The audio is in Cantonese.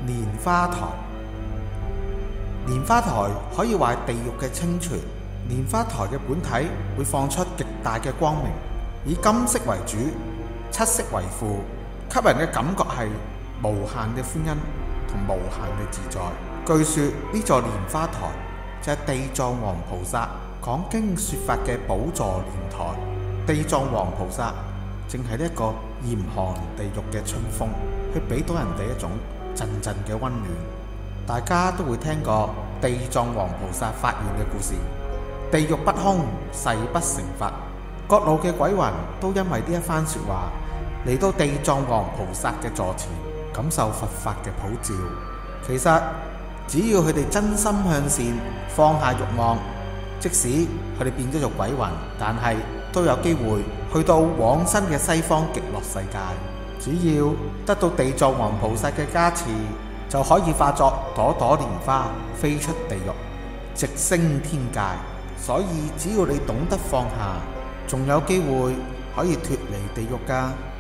蓮花台。蓮花台可以話係地獄嘅清泉。蓮花台嘅本體會放出極大嘅光明，以金色為主，漆色為輔，給人嘅感覺係無限嘅歡欣同無限嘅自在。據說呢座蓮花台就係地藏王菩薩講經說法嘅寶座蓮台。地藏王菩薩正係呢一個嚴寒地獄嘅春風，去俾到人哋一種陣陣嘅溫暖。大家都會聽過地藏王菩薩發願嘅故事，地獄不空，誓不成佛。各路嘅鬼魂都因為呢一番說話嚟到地藏王菩薩嘅座前，感受佛法嘅普照。其實只要佢哋真心向善，放下慾望，即使佢哋變咗做鬼魂，但係都有機會去到往生嘅西方極樂世界。只要得到地藏王菩薩嘅加持，就可以化作朵朵蓮花，飛出地獄，直升天界。所以只要你懂得放下，仲有機會可以脫離地獄㗎。